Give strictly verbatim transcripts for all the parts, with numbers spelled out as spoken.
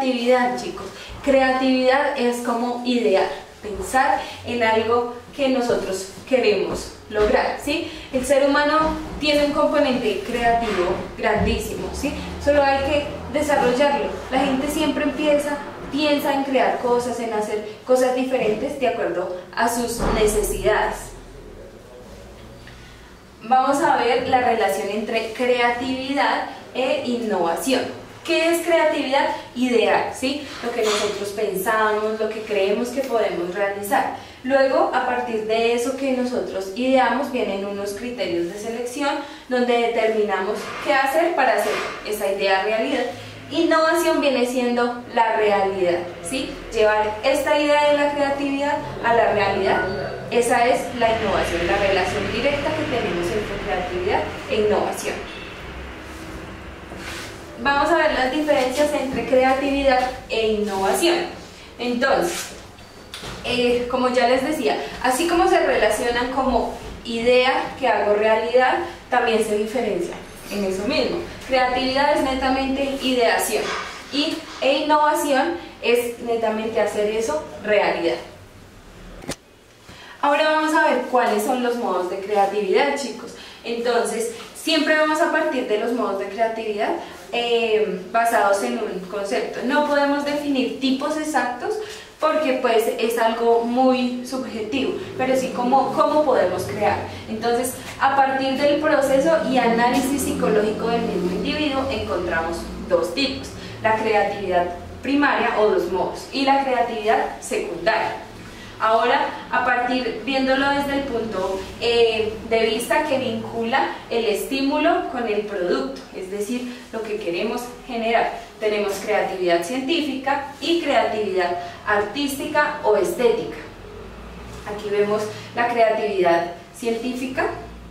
creatividad, chicos. Creatividad es como idear, pensar en algo que nosotros queremos lograr, ¿sí? El ser humano tiene un componente creativo grandísimo, ¿sí? Solo hay que desarrollarlo. La gente siempre empieza, piensa en crear cosas, en hacer cosas diferentes de acuerdo a sus necesidades. Vamos a ver la relación entre creatividad e innovación. ¿Qué es creatividad? Idear, ¿sí? Lo que nosotros pensamos, lo que creemos que podemos realizar. Luego, a partir de eso que nosotros ideamos, vienen unos criterios de selección donde determinamos qué hacer para hacer esa idea realidad. Innovación viene siendo la realidad, ¿sí? Llevar esta idea de la creatividad a la realidad. Esa es la innovación, la relación directa que tenemos entre creatividad e innovación. Vamos a ver las diferencias entre creatividad e innovación. Entonces, eh, como ya les decía, así como se relacionan como idea que hago realidad, también se diferencian en eso mismo. Creatividad es netamente ideación y e innovación es netamente hacer eso realidad. Ahora vamos a ver cuáles son los modos de creatividad, chicos. Entonces, siempre vamos a partir de los modos de creatividad eh, basados en un concepto. No podemos definir tipos exactos porque pues es algo muy subjetivo, pero sí cómo, cómo podemos crear. Entonces, a partir del proceso y análisis psicológico del mismo individuo encontramos dos tipos: la creatividad primaria o dos modos y la creatividad secundaria. Ahora, a partir, viéndolo desde el punto eh, de vista que vincula el estímulo con el producto, es decir, lo que queremos generar, tenemos creatividad científica y creatividad artística o estética. Aquí vemos la creatividad científica.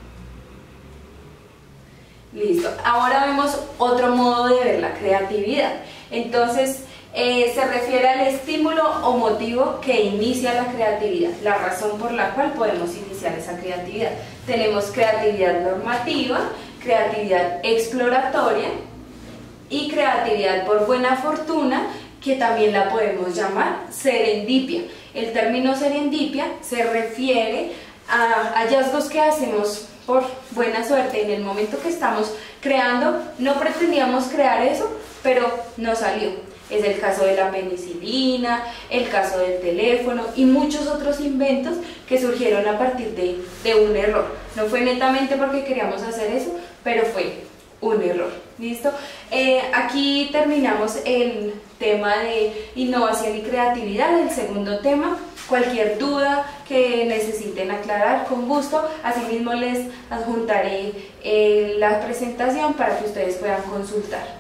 Listo. Ahora vemos otro modo de ver la creatividad. Entonces, Eh, se refiere al estímulo o motivo que inicia la creatividad, la razón por la cual podemos iniciar esa creatividad. Tenemos creatividad normativa, creatividad exploratoria y creatividad por buena fortuna, que también la podemos llamar serendipia. El término serendipia se refiere a hallazgos que hacemos por buena suerte en el momento que estamos creando. No pretendíamos crear eso, pero no salió. Es el caso de la penicilina, el caso del teléfono y muchos otros inventos que surgieron a partir de, de un error. No fue netamente porque queríamos hacer eso, pero fue un error. ¿Listo? Eh, aquí terminamos el tema de innovación y creatividad, el segundo tema. Cualquier duda que necesiten aclarar, con gusto. Asimismo les adjuntaré eh, la presentación para que ustedes puedan consultar.